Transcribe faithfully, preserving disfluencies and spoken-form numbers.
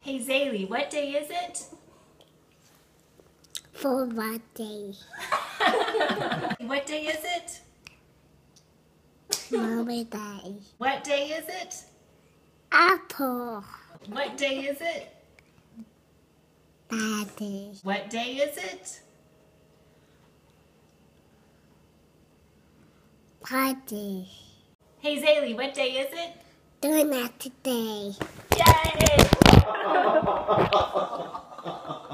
Hey Zailey, what day is it? For what day? What day is it? Mommy day. What day is it? Apple. What day is it? Daddy. What day is it? Party. Hey Zailey, what day is it? Doing that today. Yay!